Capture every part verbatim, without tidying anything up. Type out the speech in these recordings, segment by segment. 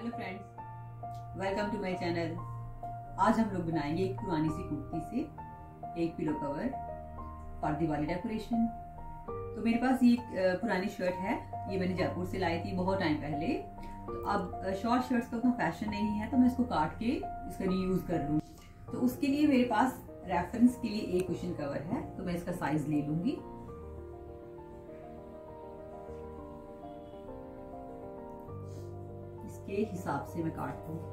Hello friends, welcome to my channel. आज हम लोग बनाएंगे एक पुरानी सी कुर्ती से एक pillow cover for Diwali decoration. तो मेरे पास ये पुरानी शर्ट है, ये मैंने जयपुर से लाई थी बहुत टाइम पहले। तो अब शॉर्ट शर्ट्स का उतना फैशन नहीं है, तो मैं इसको काट के इसका रीयूज कर लूँ। तो उसके लिए मेरे पास रेफरेंस के लिए एक कुशन कवर है, तो मैं इसका साइज ले लूंगी। इसके हिसाब से मैं काट दूं।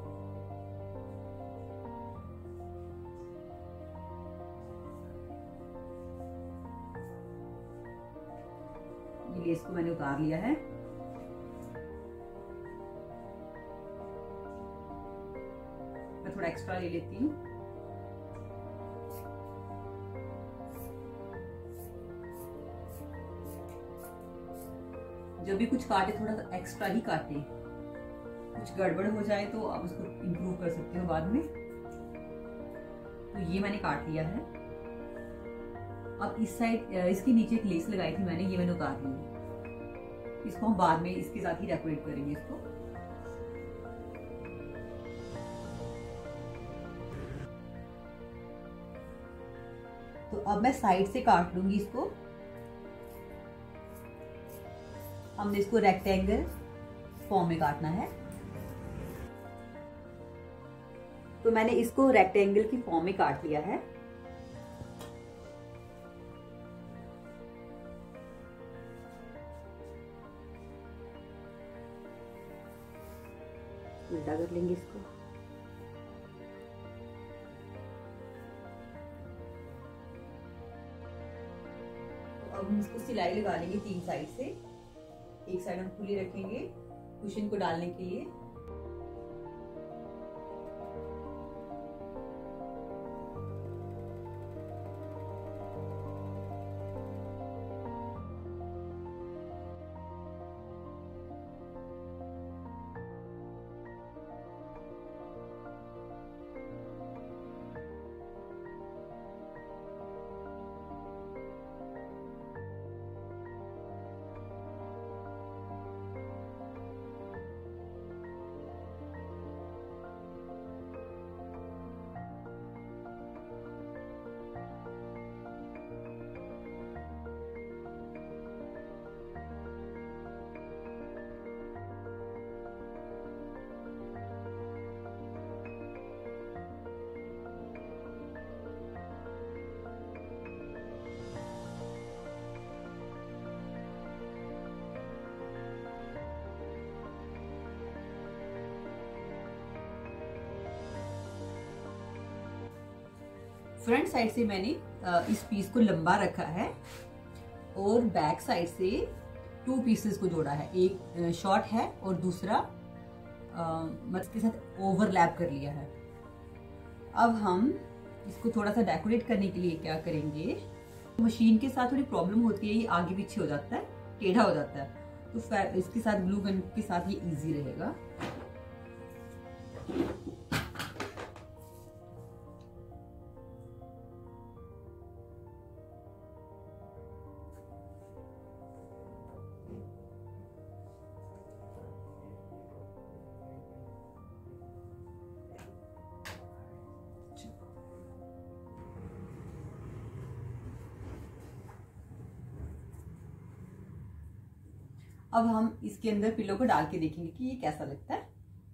ये लेस को मैंने उतार लिया है। मैं थोड़ा एक्स्ट्रा ले लेती हूँ। जब भी कुछ काटे थोड़ा सा एक्स्ट्रा ही काटे, कुछ गड़बड़ हो जाए तो आप उसको इम्प्रूव कर सकते हो बाद में। तो ये मैंने काट लिया है। अब इस साइड इसके नीचे एक लेस लगाई थी मैंने, ये मैंने उतार ली। इसको हम बाद में इसके साथ ही डेकोरेट करेंगे इसको। तो अब मैं साइड से काट लूंगी इसको। हमने इसको रेक्टेंगल फॉर्म में काटना है। तो मैंने इसको रेक्टेंगल की फॉर्म में काट लिया है। उल्टा कर लेंगे इसको। तो अब हम इसको सिलाई लगा लेंगे तीन साइड से। एक साइड हम खुली रखेंगे कुशन को डालने के लिए। फ्रंट साइड से मैंने इस पीस को लंबा रखा है और बैक साइड से टू पीसेस को जोड़ा है। एक शॉर्ट है और दूसरा मतलब इसके साथ ओवरलैप कर लिया है। अब हम इसको थोड़ा सा डेकोरेट करने के लिए क्या करेंगे, मशीन के साथ थोड़ी प्रॉब्लम होती है, ये आगे पीछे हो जाता है, टेढ़ा हो जाता है। तो इसके साथ ग्लू गन के साथ ये इजी रहेगा। अब हम इसके अंदर पिलो को डाल के देखेंगे कि ये कैसा लगता है।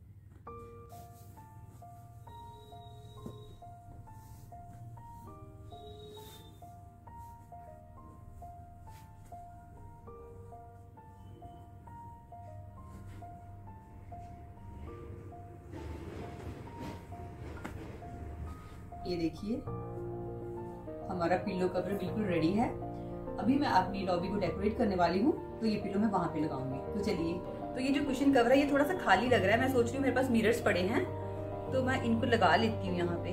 ये देखिए हमारा पिलो कवर बिल्कुल रेडी है। अभी मैं अपनी लॉबी को डेकोरेट करने वाली हूँ, तो ये पिलो मैं वहां पे लगाऊंगी। तो चलिए, तो ये जो कुशन कवर है ये थोड़ा सा खाली लग रहा है। मैं सोच रही हूँ मेरे पास मिरर्स पड़े हैं, तो मैं इनको लगा लेती हूँ यहाँ पे।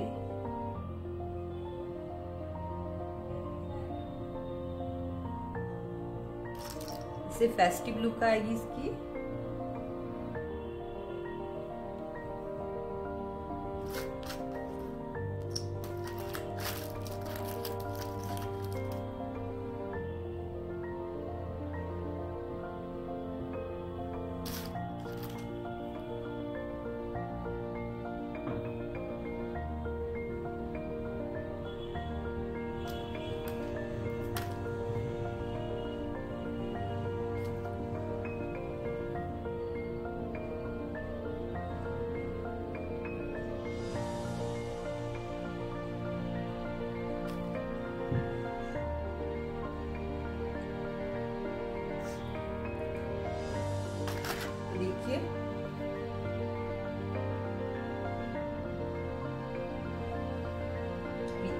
इससे फेस्टिव लुक आएगी इसकी।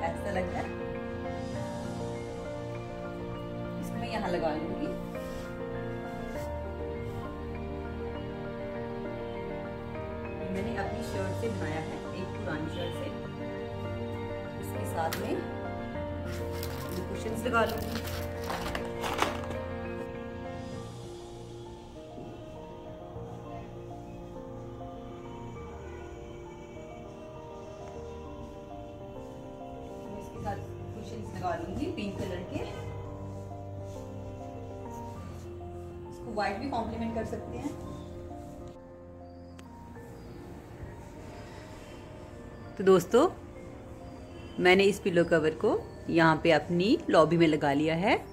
ऐसा लगता है। इसको मैं यहाँ लगा लूंगी। मैंने अपनी शर्ट से बनाया है, एक पुरानी शर्ट से। इसके साथ में कुशन्स लगा लूंगी। इसके साथ कुशन्स लगा लूंगी पिंक कलर के। इसको व्हाइट भी कॉम्प्लीमेंट कर सकते हैं। तो दोस्तों, मैंने इस पिलो कवर को यहाँ पे अपनी लॉबी में लगा लिया है।